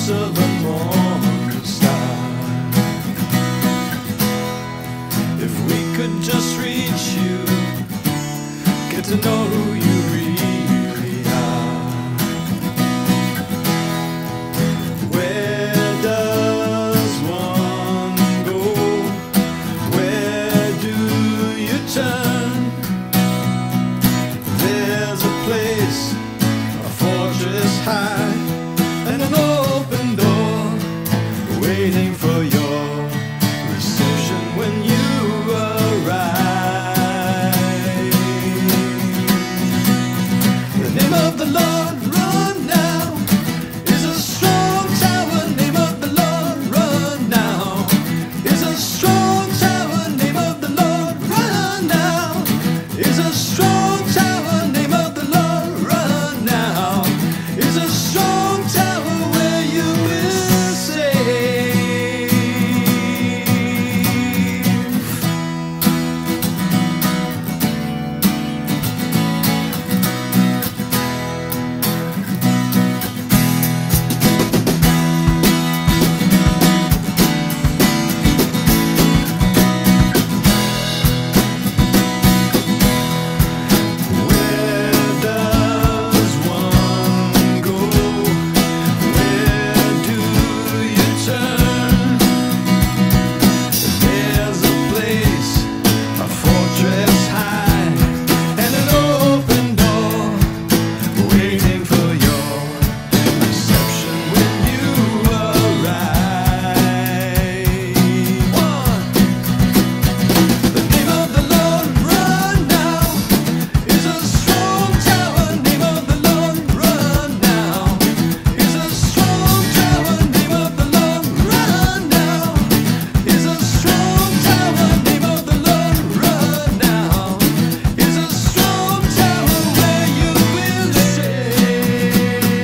glimpse of a morning star. If we could just reach you, get to know who you really are. Where does one go? Where do you turn? There's a place, a fortress high, and an open door waiting for your reception when you arrive. The name of the Lord, run now, is a strong tower. Name of the Lord, run now, is a strong tower. Name of the Lord, run now, is a strong tower. Name of the Lord, run now, is a strong tower where you will save. Where does one go? Where do you turn? There's a place, a fortress high, and an open door waiting for your reception when you arrive. One. The name of the Lord, run now, is a strong tower. Name of the Lord, run now, is a strong tower. Name of the Lord, run now, is a strong tower. Name of the Lord, run now, is a strong tower where you will save.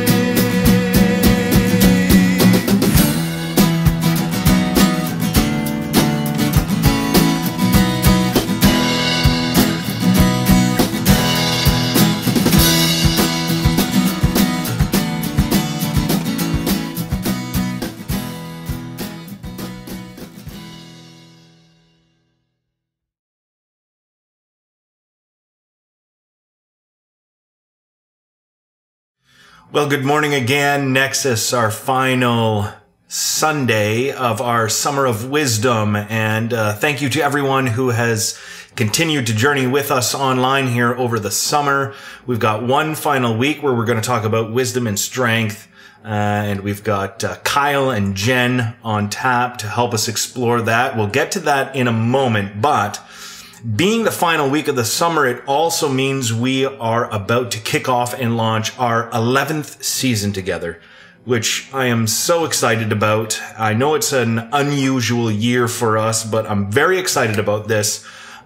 Well, good morning again. Nexus, our final Sunday of our Summer of Wisdom. And thank you to everyone who has continued to journey with us online here over the summer. We've got one final week where we're going to talk about wisdom and strength. And we've got Kyle and Jen on tap to help us explore that. We'll get to that in a moment, but being the final week of the summer, it also means we are about to kick off and launch our 11th season together, which I am so excited about. I know it's an unusual year for us, but I'm very excited about this.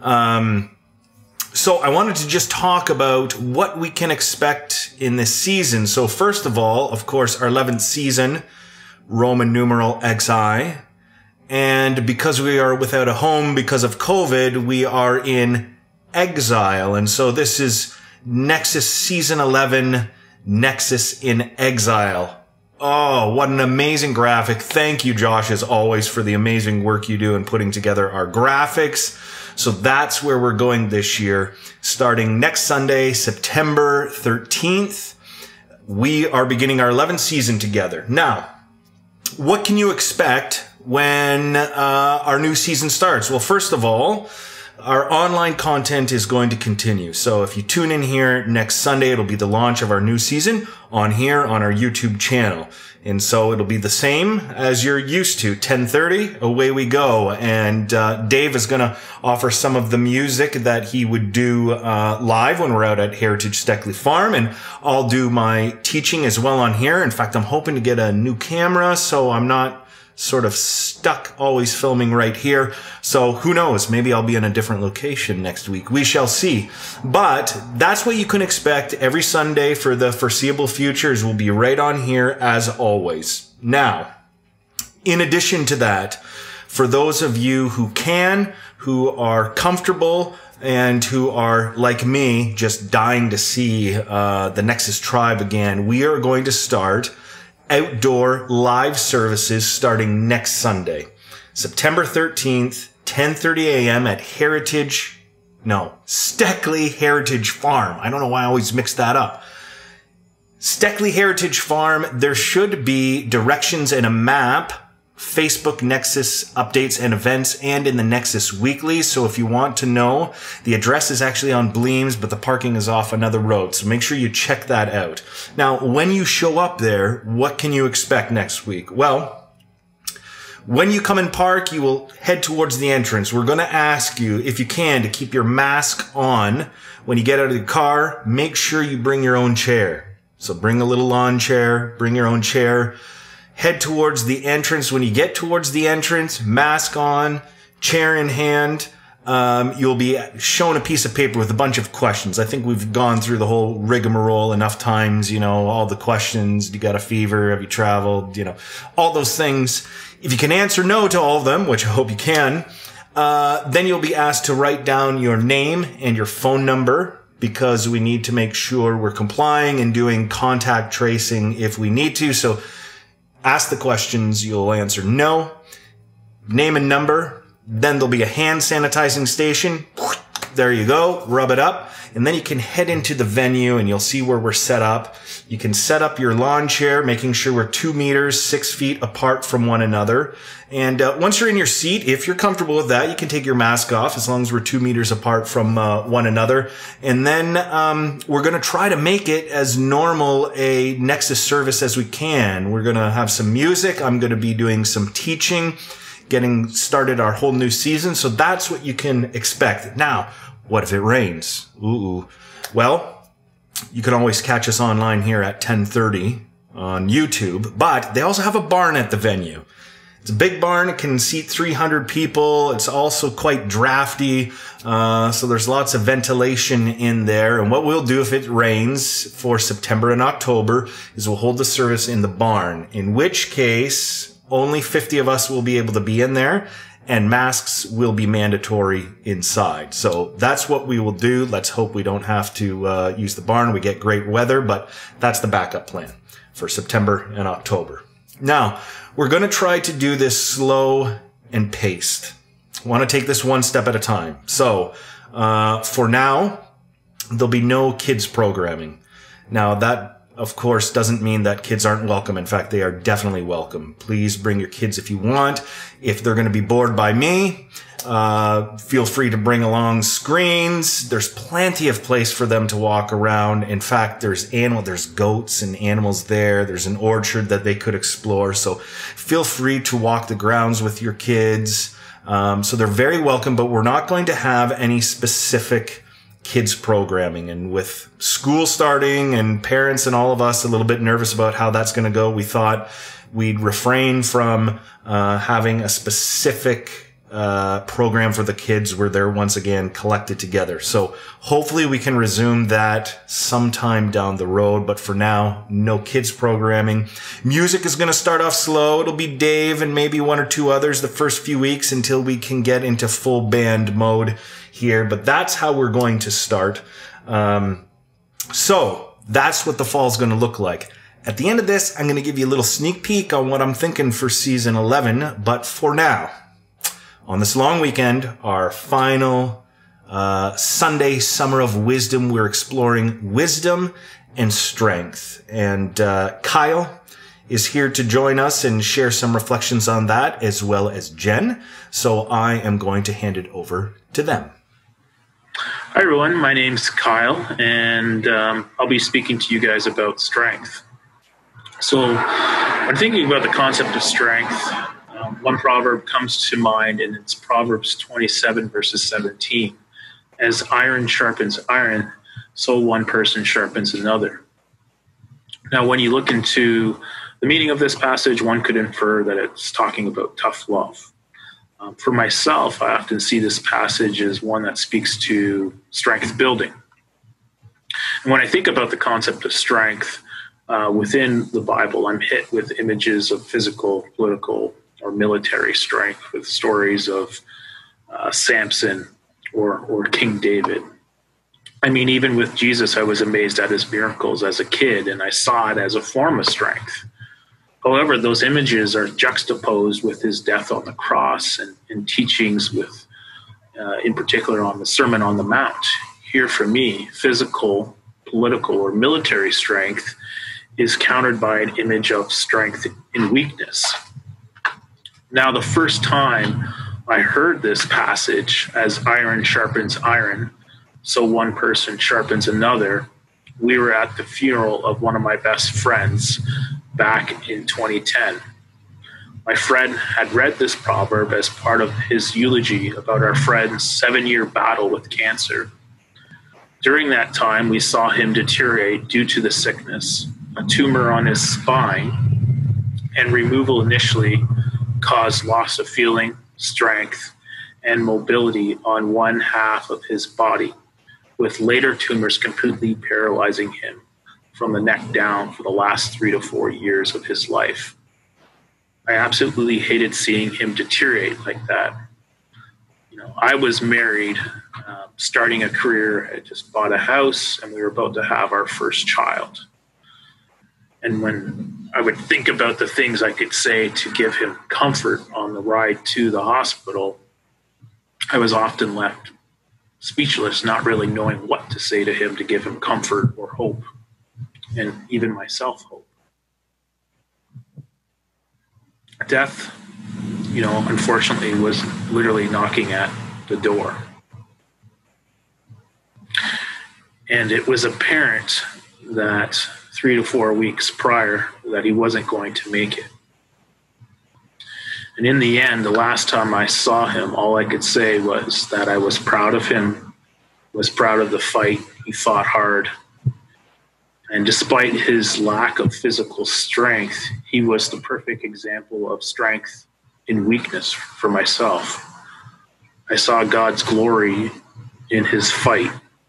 So I wanted to just talk about what we can expect in this season. So first of all, of course, our 11th season, Roman numeral XI. And because we are without a home because of COVID, we are in exile. And so this is Nexus Season 11, Nexus in Exile. Oh, what an amazing graphic. Thank you, Josh, as always, for the amazing work you do in putting together our graphics. So that's where we're going this year. Starting next Sunday, September 13th, we are beginning our 11th season together. Now, what can you expect when our new season starts? Well, first of all, our online content is going to continue. So if you tune in here next Sunday, it'll be the launch of our new season on here on our YouTube channel. And so it'll be the same as you're used to. 10:30, away we go. And Dave is going to offer some of the music that he would do live when we're out at Heritage Steckley Farm. And I'll do my teaching as well on here. In fact, I'm hoping to get a new camera so I'm not sort of stuck always filming right here. So who knows? Maybe I'll be in a different location next week. We shall see. But that's what you can expect every Sunday for the foreseeable futures. We'll be right on here as always. Now, in addition to that, for those of you who are comfortable and who are like me, just dying to see the Nexus tribe again, we are going to start outdoor live services starting next Sunday, September 13th, 10:30 a.m. at Steckley Heritage Farm. I don't know why I always mix that up. Steckley Heritage Farm. There should be directions and a map, Facebook Nexus updates and events, and in the Nexus Weekly. So if you want to know, the address is actually on Bleams, but the parking is off another road. So make sure you check that out. Now, when you show up there, what can you expect next week? Well, when you come and park, you will head towards the entrance. We're going to ask you, if you can, to keep your mask on. When you get out of the car, make sure you bring your own chair. So bring a little lawn chair, bring your own chair. Head towards the entrance. When you get towards the entrance, mask on, chair in hand, you'll be shown a piece of paper with a bunch of questions. I think we've gone through the whole rigmarole enough times, all the questions. You got a fever? Have you traveled? All those things. If you can answer no to all of them, which I hope you can, then you'll be asked to write down your name and your phone number, because we need to make sure we're complying and doing contact tracing if we need to. So ask the questions, you'll answer no, name and number, then there'll be a hand sanitizing station. There you go, rub it up, and then you can head into the venue and you'll see where we're set up. You can set up your lawn chair, making sure we're 2 meters, 6 feet apart from one another. And once you're in your seat, if you're comfortable with that, you can take your mask off as long as we're 2 meters apart from one another. And then we're going to try to make it as normal a Nexus service as we can. We're going to have some music. I'm going to be doing some teaching, getting started our whole new season. So that's what you can expect. Now, what if it rains? Ooh. Well, you can always catch us online here at 10:30 on YouTube, but they also have a barn at the venue. It's a big barn. It can seat 300 people. It's also quite drafty. So there's lots of ventilation in there. And what we'll do if it rains for September and October is we'll hold the service in the barn, in which case only 50 of us will be able to be in there, and masks will be mandatory inside. So that's what we will do. Let's hope we don't have to use the barn. We get great weather, but that's the backup plan for September and October. Now, we're going to try to do this slow and paced. I want to take this one step at a time. So for now, there'll be no kids programming. Now, that of course doesn't mean that kids aren't welcome. In fact, they are definitely welcome. Please bring your kids if you want. If they're going to be bored by me, feel free to bring along screens. There's plenty of place for them to walk around. In fact, there's goats and animals there. There's an orchard that they could explore. So feel free to walk the grounds with your kids. So they're very welcome, but we're not going to have any specific kids programming. And with school starting and parents and all of us a little bit nervous about how that's going to go, we thought we'd refrain from having a specific program for the kids where they're once again collected together. So hopefully we can resume that sometime down the road, but for now, no kids programming. Music is going to start off slow. It'll be Dave and maybe one or two others the first few weeks until we can get into full band mode here, but that's how we're going to start. So that's what the fall is going to look like. At the end of this, I'm going to give you a little sneak peek on what I'm thinking for season 11. But for now, on this long weekend, our final Sunday Summer of Wisdom, we're exploring wisdom and strength. And Kyle is here to join us and share some reflections on that, as well as Jen. So I am going to hand it over to them. Hi, everyone. My name's Kyle, and I'll be speaking to you guys about strength. So when thinking about the concept of strength, one proverb comes to mind, and it's Proverbs 27, verses 17. As iron sharpens iron, so one person sharpens another. Now, when you look into the meaning of this passage, one could infer that it's talking about tough love. For myself, I often see this passage as one that speaks to strength building. And when I think about the concept of strength within the Bible, I'm hit with images of physical, political, or military strength, with stories of Samson or King David. I mean, even with Jesus, I was amazed at his miracles as a kid, and I saw it as a form of strength. However, those images are juxtaposed with his death on the cross and teachings with, in particular, on the Sermon on the Mount. Here, for me, physical, political, or military strength is countered by an image of strength in weakness. Now, the first time I heard this passage, as iron sharpens iron, so one person sharpens another, we were at the funeral of one of my best friends back in 2010. My friend had read this proverb as part of his eulogy about our friend's 7-year battle with cancer. During that time, we saw him deteriorate due to the sickness. A tumor on his spine and removal initially caused loss of feeling, strength, and mobility on one half of his body, with later tumors completely paralyzing him from the neck down for the last 3 to 4 years of his life. I absolutely hated seeing him deteriorate like that. I was married, starting a career. I just bought a house, and we were about to have our first child. And when I would think about the things I could say to give him comfort on the ride to the hospital, I was often left speechless, not really knowing what to say to him to give him comfort or hope, and even myself hope. Death, unfortunately was literally knocking at the door. And it was apparent that 3 to 4 weeks prior that he wasn't going to make it. And in the end, the last time I saw him, all I could say was that I was proud of him, was proud of the fight. He fought hard. And despite his lack of physical strength, he was the perfect example of strength in weakness for myself. I saw God's glory in his fight.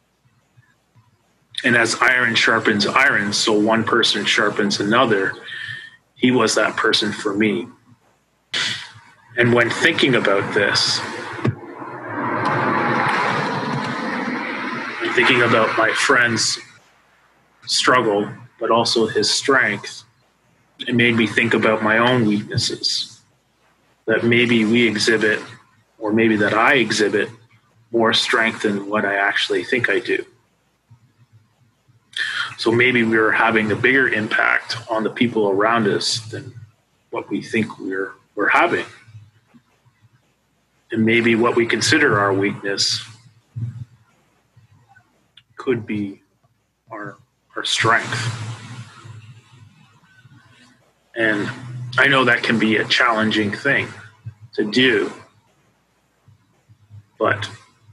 And as iron sharpens iron, so one person sharpens another, he was that person for me. And when thinking about this, and thinking about my friend's struggle, but also his strength, it made me think about my own weaknesses, that maybe we exhibit, or maybe that I exhibit, more strength than what I actually think I do. So maybe we're having a bigger impact on the people around us than what we think we're having. And maybe what we consider our weakness could be our strength. And I know that can be a challenging thing to do, but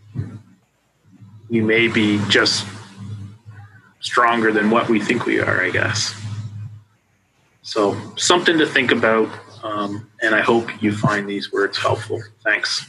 we may be just stronger than what we think we are, I guess. So something to think about, and I hope you find these words helpful. Thanks.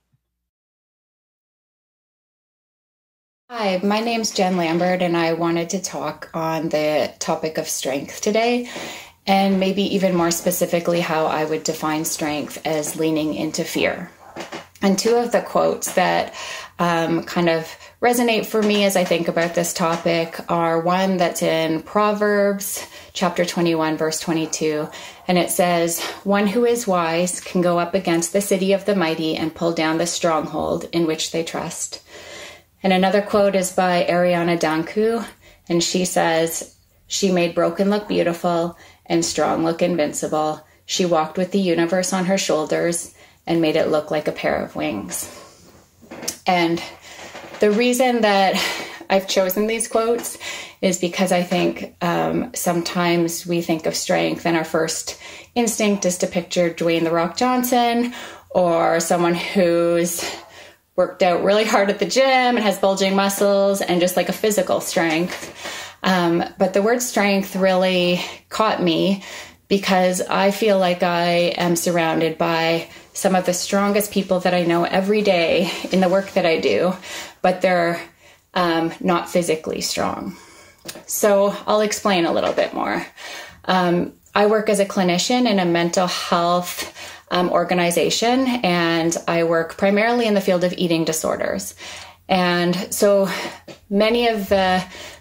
Hi, my name's Jen Lambert, and I wanted to talk on the topic of strength today, and maybe even more specifically how I would define strength as leaning into fear. And two of the quotes that kind of resonate for me as I think about this topic are one that's in Proverbs chapter 21, verse 22, and it says, "One who is wise can go up against the city of the mighty and pull down the stronghold in which they trust." And another quote is by Ariana Danku, and she says, "She made broken look beautiful and strong look invincible. She walked with the universe on her shoulders and made it look like a pair of wings." And the reason that I've chosen these quotes is because I think sometimes we think of strength and our first instinct is to picture Dwayne "The Rock" Johnson, or someone who's worked out really hard at the gym and has bulging muscles and just like a physical strength. But the word strength really caught me because I feel like I am surrounded by some of the strongest people that I know every day in the work that I do, but they're not physically strong. So I'll explain a little bit more. I work as a clinician in a mental health organization, and I work primarily in the field of eating disorders. And so many of the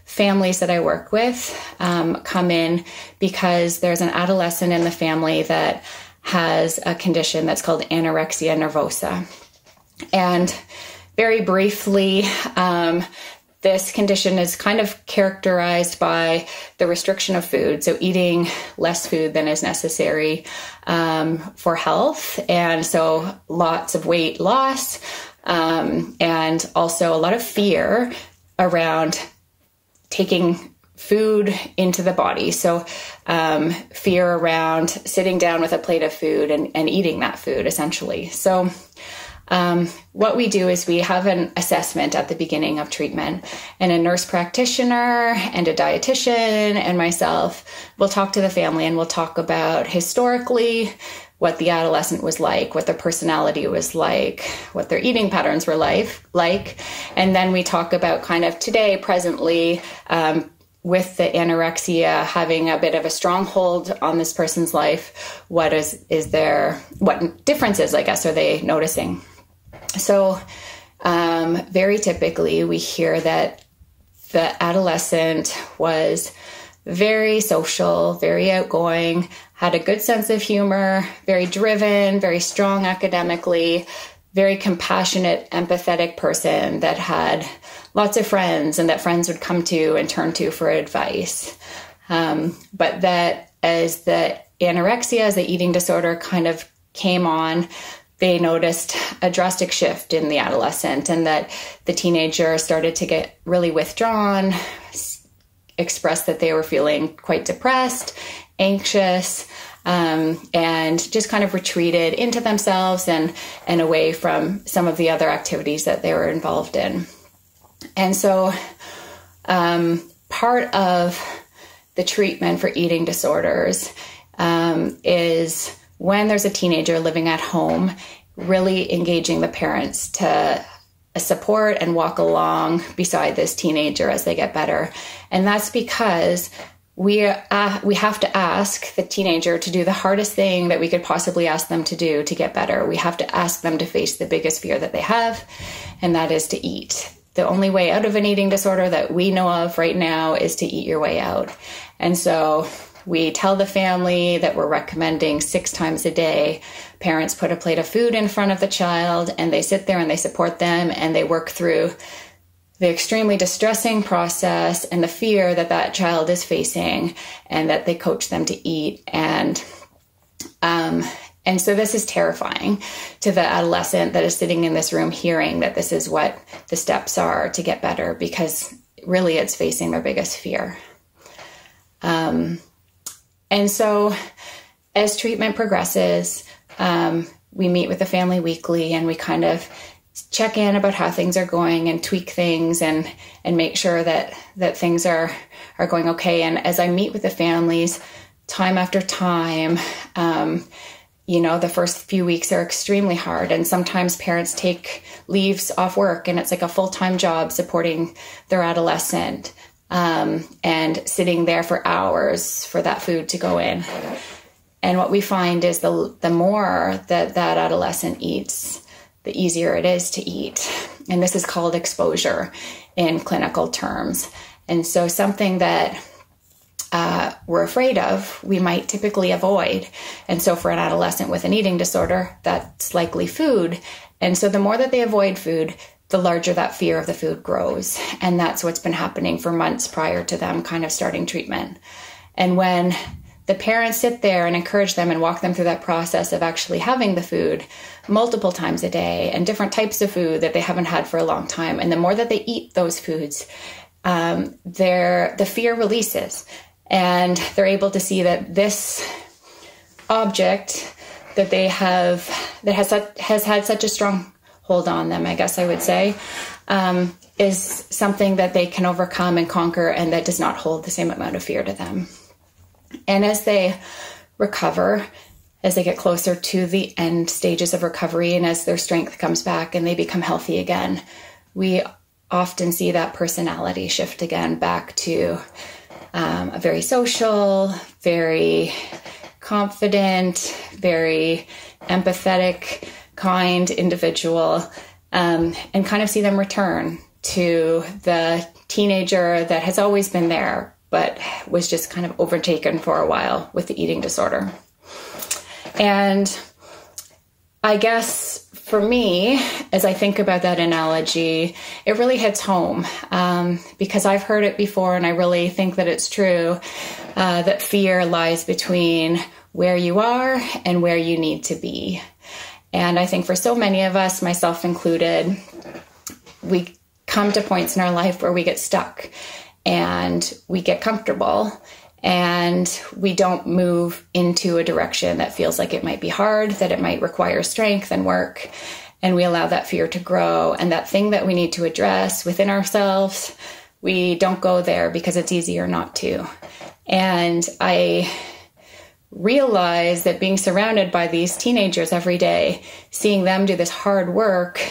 families that I work with come in because there's an adolescent in the family that has a condition that's called anorexia nervosa. And very briefly, this condition is kind of characterized by the restriction of food, so eating less food than is necessary for health, and so lots of weight loss, and also a lot of fear around taking food into the body. So fear around sitting down with a plate of food and eating that food, essentially. So what we do is we have an assessment at the beginning of treatment, and a nurse practitioner and a dietitian and myself will talk to the family, and we'll talk about historically what the adolescent was like, what their personality was like, what their eating patterns were like. And then we talk about kind of today, presently, with the anorexia having a bit of a stronghold on this person's life, what differences, I guess, are they noticing? So very typically we hear that the adolescent was very social, very outgoing, had a good sense of humor, very driven, very strong academically, very compassionate, empathetic person that had lots of friends and that friends would come to and turn to for advice. But that as the anorexia, as the eating disorder kind of came on, they noticed a drastic shift in the adolescent, and that the teenager started to get really withdrawn, expressed that they were feeling quite depressed, anxious, and just kind of retreated into themselves and away from some of the other activities that they were involved in. And so part of the treatment for eating disorders is when there's a teenager living at home, really engaging the parents to support and walk along beside this teenager as they get better. And that's because we have to ask the teenager to do the hardest thing that we could possibly ask them to do to get better. We have to ask them to face the biggest fear that they have, and that is to eat. The only way out of an eating disorder that we know of right now is to eat your way out. And so we tell the family that we're recommending 6 times a day. Parents put a plate of food in front of the child, and they sit there and they support them, and they work through the extremely distressing process and the fear that that child is facing, and that they coach them to eat. And so this is terrifying to the adolescent that is sitting in this room hearing that this is what the steps are to get better, because really it's facing their biggest fear. And so as treatment progresses, we meet with the family weekly, and we kind of check in about how things are going and tweak things and make sure that things are going okay. And as I meet with the families time after time, the first few weeks are extremely hard, and sometimes parents take leaves off work, and it's like a full-time job supporting their adolescent, and sitting there for hours for that food to go in. And what we find is the more that adolescent eats, the easier it is to eat. And this is called exposure in clinical terms. And so something that we're afraid of, we might typically avoid. And so for an adolescent with an eating disorder, that's likely food. And so the more that they avoid food, the larger that fear of the food grows. And that's what's been happening for months prior to them kind of starting treatment. And when the parents sit there and encourage them and walk them through that process of actually having the food multiple times a day and different types of food that they haven't had for a long time, and the more that they eat those foods, the fear releases, and they're able to see that this object that they have, that has had such a strong hold on them, I guess I would say, is something that they can overcome and conquer, and that does not hold the same amount of fear to them. And as they recover, as they get closer to the end stages of recovery, and as their strength comes back and they become healthy again, we often see that personality shift again back to a very social, very confident, very empathetic, kind individual, and kind of see them return to the teenager that has always been there, but was just kind of overtaken for a while with the eating disorder. And I guess for me, as I think about that analogy, it really hits home because I've heard it before and I really think that it's true, that fear lies between where you are and where you need to be. And I think for so many of us, myself included, we come to points in our life where we get stuck and we get comfortable and we don't move into a direction that feels like it might be hard, that it might require strength and work. And we allow that fear to grow. And that thing that we need to address within ourselves, we don't go there because it's easier not to. And I realize that being surrounded by these teenagers every day, seeing them do this hard work,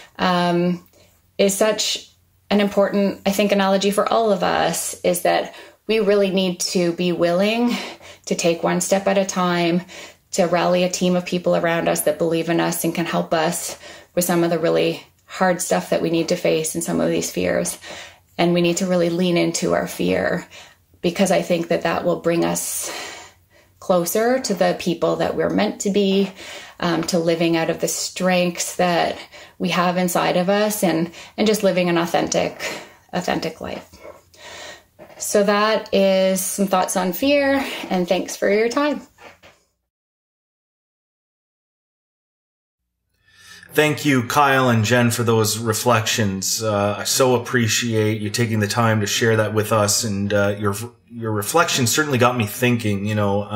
is such an important, I think, analogy for all of us, is that we really need to be willing to take one step at a time, to rally a team of people around us that believe in us and can help us with some of the really hard stuff that we need to face and some of these fears. And we need to really lean into our fear, because I think that that will bring us closer to the people that we're meant to be, to living out of the strengths that we have inside of us, and just living an authentic life. So that is some thoughts on fear, and thanks for your time. Thank you, Kyle and Jen, for those reflections. I so appreciate you taking the time to share that with us, and your reflection certainly got me thinking.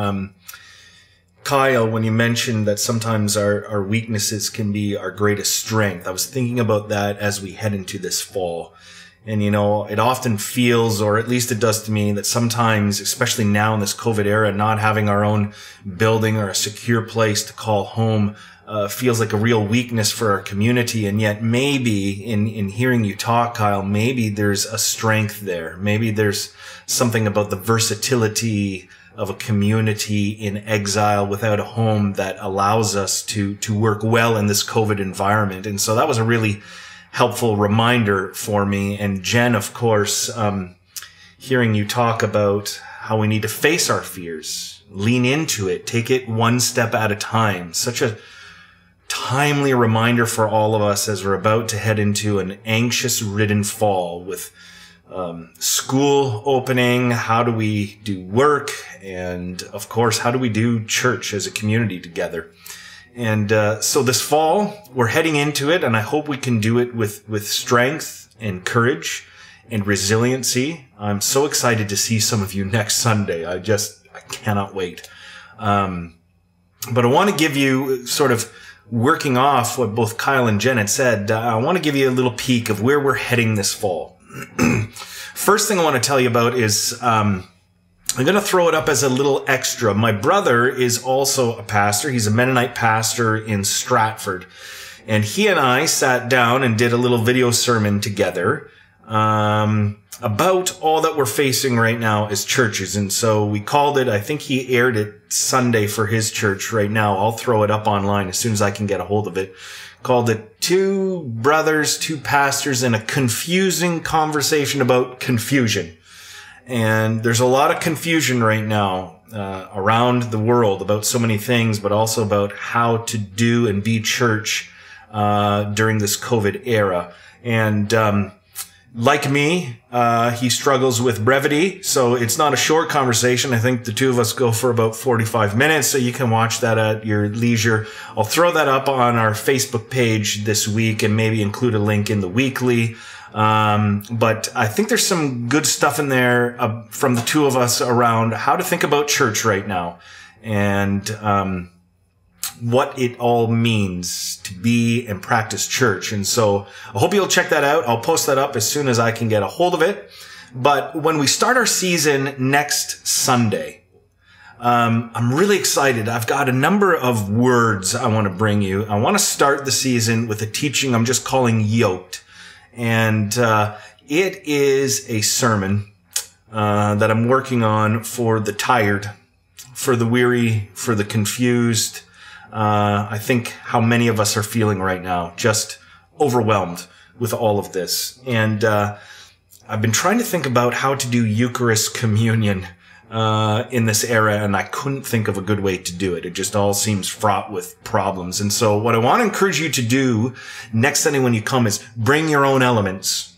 Kyle, when you mentioned that sometimes our weaknesses can be our greatest strength, I was thinking about that as we head into this fall. And, it often feels, or at least it does to me, that sometimes, especially now in this COVID era, not having our own building or a secure place to call home feels like a real weakness for our community. And yet maybe in hearing you talk, Kyle, maybe there's a strength there. Maybe there's something about the versatility of a community in exile without a home that allows us to work well in this COVID environment. And so that was a really helpful reminder for me. And Jen, of course, hearing you talk about how we need to face our fears, lean into it, take it one step at a time. Such a timely reminder for all of us as we're about to head into an anxious-ridden fall with school opening. How do we do work? And of course, how do we do church as a community together? And so this fall, we're heading into it, and I hope we can do it with strength and courage and resiliency. I'm so excited to see some of you next Sunday. I cannot wait. But I want to give you, sort of working off what both Kyle and Jen had said, I want to give you a little peek of where we're heading this fall. First thing I want to tell you about is I'm going to throw it up as a little extra. My brother is also a pastor. He's a Mennonite pastor in Stratford. And he and I sat down and did a little video sermon together about all that we're facing right now as churches. And so we called it, I think he aired it Sunday for his church right now. I'll throw it up online as soon as I can get a hold of it. Called it Two Brothers, Two Pastors, and a Confusing Conversation About Confusion. And there's a lot of confusion right now around the world about so many things, but also about how to do and be church during this COVID era. And like me, he struggles with brevity, so it's not a short conversation. I think the two of us go for about 45 minutes, so you can watch that at your leisure. I'll throw that up on our Facebook page this week and maybe include a link in the weekly. But I think there's some good stuff in there from the two of us around how to think about church right now and what it all means to be and practice church. And so I hope you'll check that out. I'll post that up as soon as I can get a hold of it. But when we start our season next Sunday, I'm really excited. I've got a number of words I want to bring you. I want to start the season with a teaching I'm just calling Yoked. And it is a sermon that I'm working on for the tired, for the weary, for the confused. I think how many of us are feeling right now, just overwhelmed with all of this. And I've been trying to think about how to do Eucharist communion in this era, and I couldn't think of a good way to do it. It just all seems fraught with problems. And so what I want to encourage you to do next Sunday when you come is bring your own elements.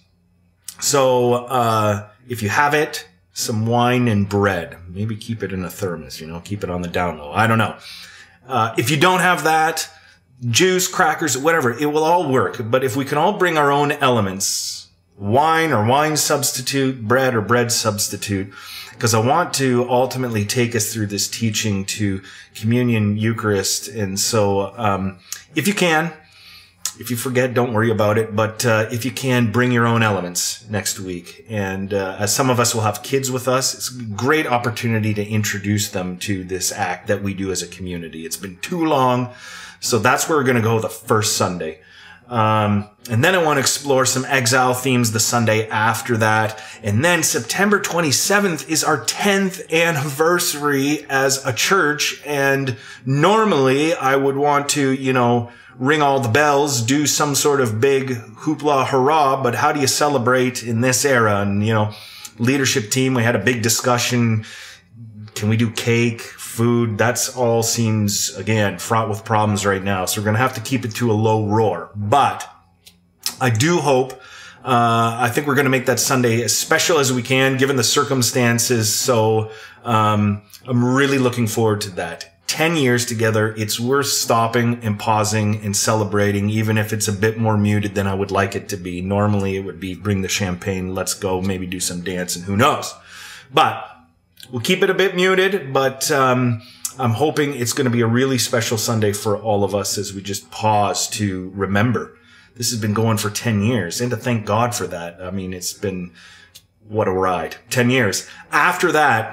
So if you have it, some wine and bread. Maybe keep it in a thermos, keep it on the down low. I don't know. If you don't have that, juice, crackers, whatever, it will all work. But if we can all bring our own elements, wine or wine substitute, bread or bread substitute, because I want to ultimately take us through this teaching to communion, Eucharist. And so if you can, if you forget, don't worry about it. But if you can, bring your own elements next week. And as some of us will have kids with us, it's a great opportunity to introduce them to this act that we do as a community. It's been too long. So that's where we're going to go the first Sunday. And then I want to explore some exile themes the Sunday after that. And then September 27th is our 10th anniversary as a church. And normally I would want to, ring all the bells, do some sort of big hoopla hurrah. But how do you celebrate in this era? And, leadership team, we had a big discussion. Can we do cake, food? That's all seems, again, fraught with problems right now. So we're going to have to keep it to a low roar. But I do hope, I think we're going to make that Sunday as special as we can, given the circumstances. So I'm really looking forward to that. 10 years together, it's worth stopping and pausing and celebrating, even if it's a bit more muted than I would like it to be. Normally it would be bring the champagne, let's go, maybe do some dancing, who knows. But we'll keep it a bit muted, but I'm hoping it's going to be a really special Sunday for all of us as we just pause to remember. This has been going for 10 years, and to thank God for that. I mean, it's been, what a ride. 10 years. After that,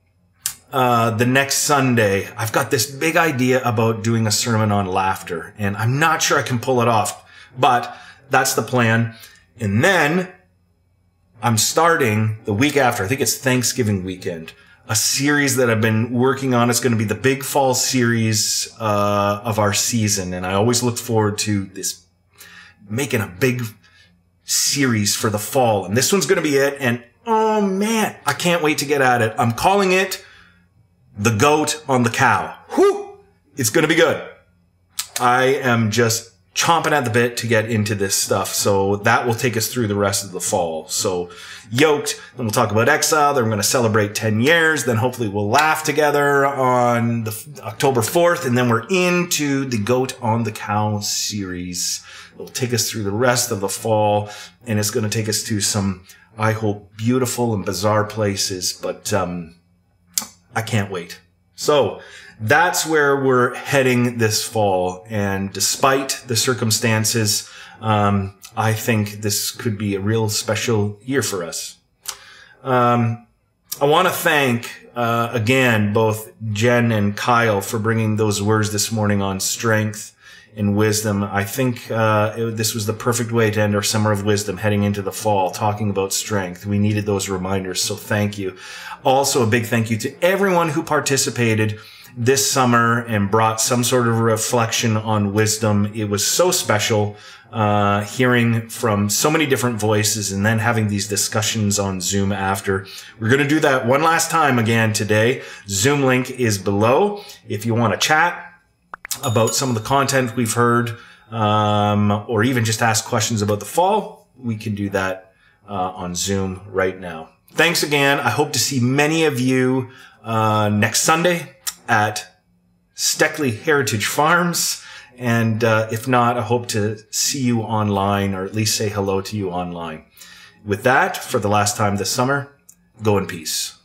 the next Sunday, I've got this big idea about doing a sermon on laughter, and I'm not sure I can pull it off, but that's the plan. And then I'm starting the week after, I think it's Thanksgiving weekend, a series that I've been working on. It's going to be the big fall series of our season. And I always look forward to this, making a big series for the fall. And this one's going to be it. And oh man, I can't wait to get at it. I'm calling it The Goat on the Cow. Whew! It's going to be good. I am just chomping at the bit to get into this stuff. So that will take us through the rest of the fall. So Yoked, then we'll talk about exile. Then we're going to celebrate 10 years. Then hopefully we'll laugh together on the October 4th. And then we're into the Goat on the Cow series. It'll take us through the rest of the fall. And it's going to take us to some, I hope, beautiful and bizarre places. But I can't wait. So that's where we're heading this fall. And despite the circumstances, I think this could be a real special year for us. I want to thank, again, both Jen and Kyle for bringing those words this morning on strength and wisdom. I think this was the perfect way to end our summer of wisdom heading into the fall, talking about strength. We needed those reminders, so thank you. Also, a big thank you to everyone who participated this summer and brought some sort of reflection on wisdom. It was so special hearing from so many different voices and then having these discussions on Zoom after. We're going to do that one last time again today. Zoom link is below. If you want to chat about some of the content we've heard, or even just ask questions about the fall, we can do that on Zoom right now. Thanks again. I hope to see many of you next Sunday at Steckley Heritage Farms. And if not, I hope to see you online, or at least say hello to you online. With that, for the last time this summer, go in peace.